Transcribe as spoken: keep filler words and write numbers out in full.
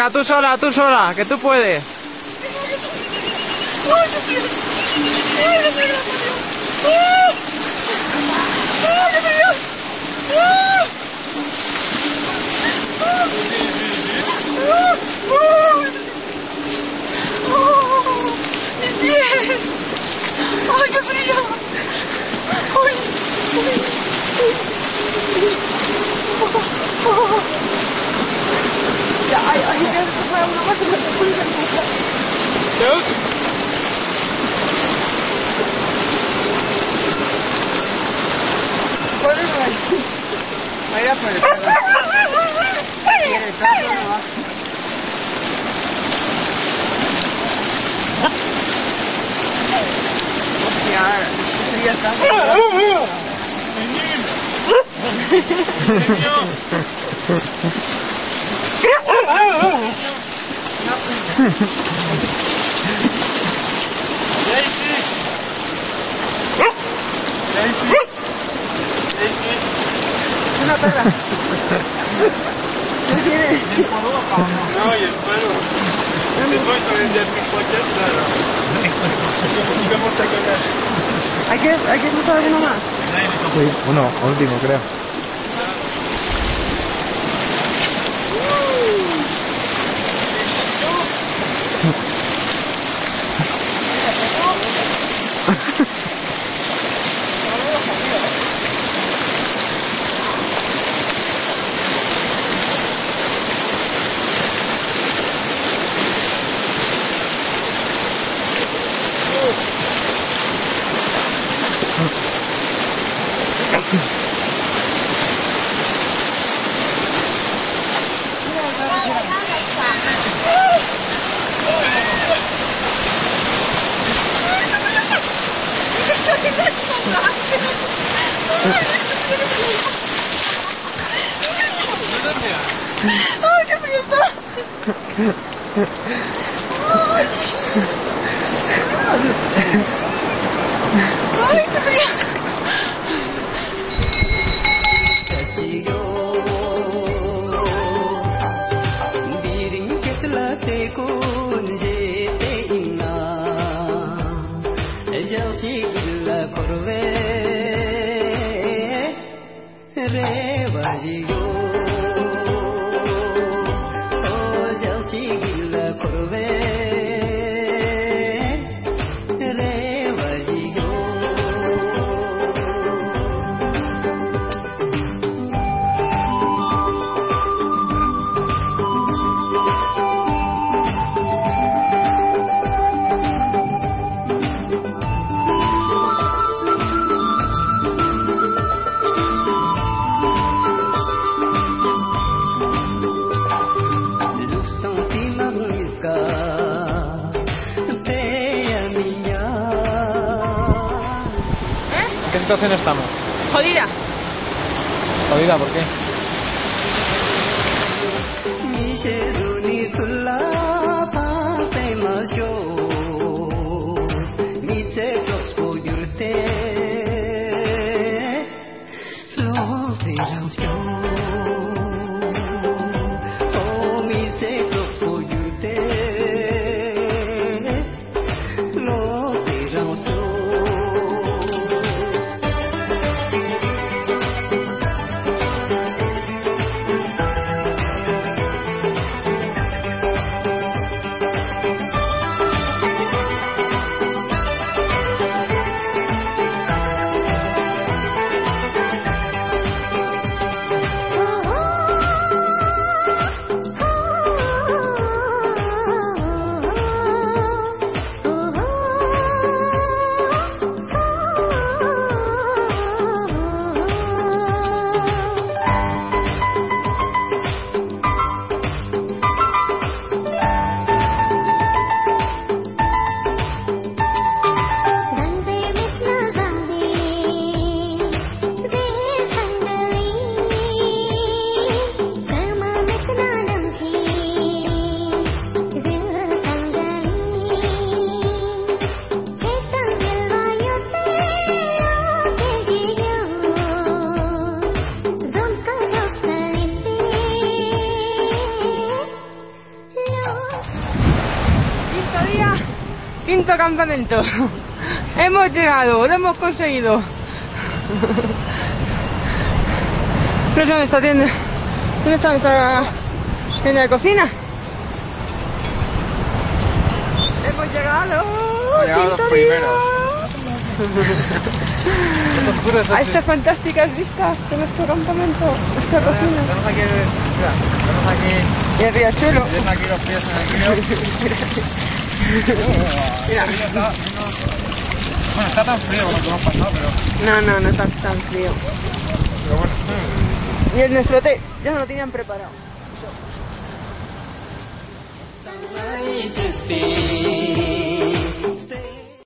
Venga, tú sola, tú sola, que tú puedes. ¡Ay, qué frío! ¡Ay! Ya, ay, ay, ya se fue una más y me puse en boca. Ponelo ahí. Ahí la pones. ¿Quieres todo o no? Hostia, esto ya está. Una perra. ¿Qué tiene? No, y el pelo. Después con el de mi coche, claro. ¿Cómo te conoces? ¿Hay que, hay que cruzar alguno más? Sí, uno, último creo. ¡Ay, qué frío está! ¡Ay, qué frío! ¿En qué situación estamos? Jodida. Jodida, ¿por qué? día, quinto campamento. Hemos llegado, lo hemos conseguido. No sé dónde está la tienda. ¿Dónde está nuestra tienda de cocina? Hemos llegado. Hemos llegado los quinto primeros. día. A estas fantásticas vistas de nuestro campamento, nuestra cocina. Tenemos aquí, mira, tenemos aquí, Y el riachuelo. tienes aquí los pies en el río. Mira. El río está, no, bueno, está tan frío como lo que hemos pasado, pero, No, no, no está tan frío. pero bueno. Y el nuestro té, ya me lo tenían preparado.